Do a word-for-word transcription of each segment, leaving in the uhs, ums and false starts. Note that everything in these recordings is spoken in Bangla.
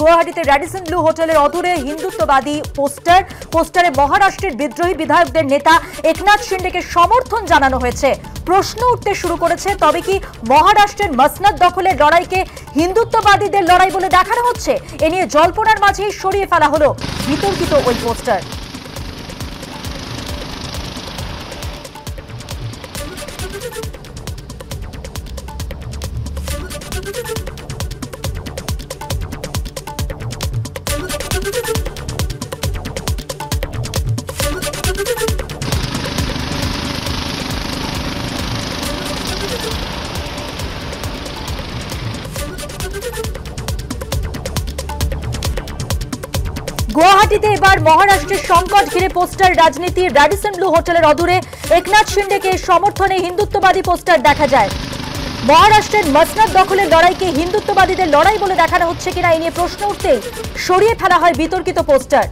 গুয়াহাটিতে র্যাডিসন ব্লু হোটেলের অদূরে হিন্দুত্ববাদী পোস্টার পোস্টারে মহারাষ্ট্রের বিদ্রোহী বিধায়কদের নেতা একনাথ শিন্ডেকে সমর্থন জানানো হয়েছে। প্রশ্ন উঠতে শুরু করেছে, তবে কি মহারাষ্ট্রের মসনদ দখলের লড়াইকে হিন্দুত্ববাদীদের লড়াই বলে দেখানো হচ্ছে? এ নিয়ে জল্পনার মাঝেই সরিয়ে ফেলা হলো বিতর্কিত ওই পোস্টার। গুয়াহাটিতে এবার মহারাষ্ট্রের সংকট ঘিরে পোস্টার রাজনীতি। র্যাডিসন ব্লু হোটেলের অদূরে একনাথ শিন্ডেকে সমর্থনে হিন্দুত্ববাদী পোস্টার দেখা যায়। মহারাষ্ট্রের মসনদ দখলের লড়াইকে হিন্দুত্ববাদীদের লড়াই বলে দেখানো হচ্ছে কিনা এই নিয়ে প্রশ্ন উঠতেই সরিয়ে ফেলা হয় বিতর্কিত পোস্টার।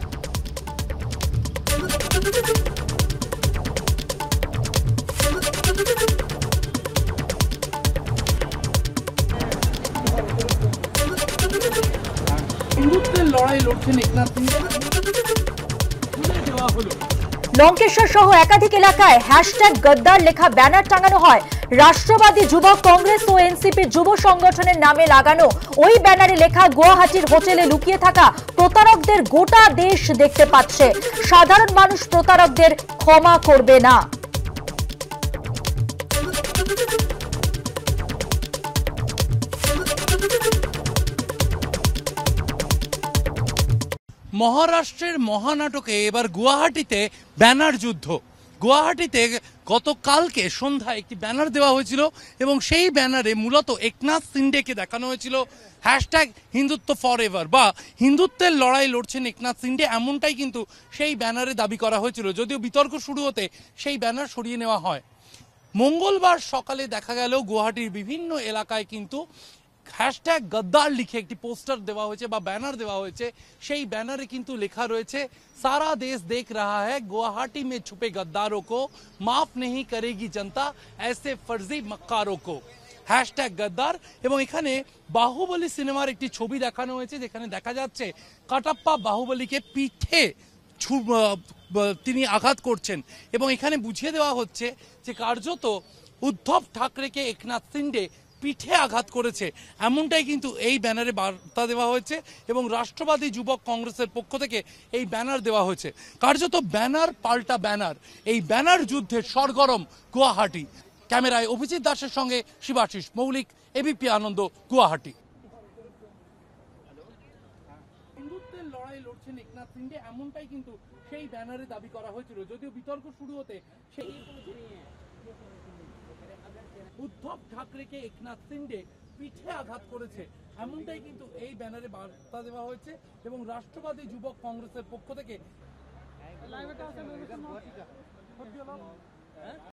হিন্দুত্বের লড়াই লড়ছেন একনাথ শিন্ডে। লঙ্কেশ্বর সহ একাধিক এলাকায় হ্যাশট্যাগ গদ্দার লেখা ব্যানার টাঙানো হয়। রাষ্ট্রবাদী যুবক কংগ্রেস ও এনসিপির যুব সংগঠনের নামে লাগানো ওই ব্যানারে লেখা, গুয়াহাটির হোটেলে লুকিয়ে থাকা প্রতারকদের গোটা দেশ দেখতে পাচ্ছে, সাধারণ মানুষ প্রতারকদের ক্ষমা করবে না। মহারাষ্ট্রের মহানাটকে এবার গুয়াহাটিতে ব্যানার যুদ্ধ। গুয়াহাটিতে গতকালকে সন্ধ্যায় একটি ব্যানার দেওয়া হয়েছিল এবং সেই ব্যানারে মূলত একনাথ শিন্ডেকে দেখানো হয়েছিল হ্যাশট্যাগ হিন্দুত্ব ফর এভার, বা হিন্দুত্বের লড়াই লড়ছেন একনাথ শিন্ডে, এমনটাই কিন্তু সেই ব্যানারে দাবি করা হয়েছিল। যদিও বিতর্ক শুরু হতে সেই ব্যানার সরিয়ে নেওয়া হয়। মঙ্গলবার সকালে দেখা গেল গুয়াহাটির বিভিন্ন এলাকায় কিন্তু হ্যাশট্যাগ গদ্দার লিখে একটি পোস্টার দেওয়া হয়েছে বা ব্যানার দেওয়া হয়েছে। সেই ব্যানারে কিন্তু লেখা রয়েছে, সারা দেশ দেখ রাহা হ্যায় গুয়াহাটি মে ছুপে গদ্দারোं को মাফ नहीं करेगी जनता ऐसे फर्जी मक्कारों को, হ্যাশট্যাগ গদ্দার। এবং এখানে বাহুবলী সিনেমার একটি ছবি দেখানো হয়েছে, যেখানে দেখা যাচ্ছে কাটাপ্পা বাহুবলীকে পিঠে তিনি আঘাত করছেন এবং এখানে বুঝিয়ে দেওয়া হচ্ছে যে কার্যত উদ্ধব ঠাকরেকে একনাথ শিন্ডে পিঠে আঘাত করেছে, এমনটাই কিন্তু এই ব্যানারে বার্তা দেওয়া হয়েছে এবং রাষ্ট্রবাদী যুবক কংগ্রেসের পক্ষ থেকে এই ব্যানার দেওয়া হয়েছে। কার্যত ব্যানার পাল্টা ব্যানার, এই ব্যানার যুদ্ধের সরগরম গুয়াহাটি। ক্যামেরায় অভিজিৎ দাসের সঙ্গে শিবাশিস মৌলিক, এবিপি আনন্দ, গুয়াহাটি। হিন্দুত্বের লড়াই লড়ছেন একনাথ শিন্ডে, এমনটাই কিন্তু সেই ব্যানারে দাবি করা হয়েছিল। যদিও বিতর্ক শুরু হতে সেই উদ্ধব ঠাকরেকে একনাথ শিন্ডে পিঠে আঘাত করেছে, এমনটাই কিন্তু এই ব্যানারে বার্তা দেওয়া হয়েছে এবং রাষ্ট্রবাদী যুবক কংগ্রেসের পক্ষ থেকে